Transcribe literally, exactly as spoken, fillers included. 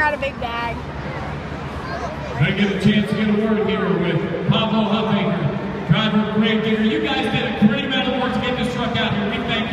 out a big bag. I get a chance to get a word here with Pablo Huffaker, driver of Gravedigger. You guys did a great amount of work to get this truck out here. We thank you.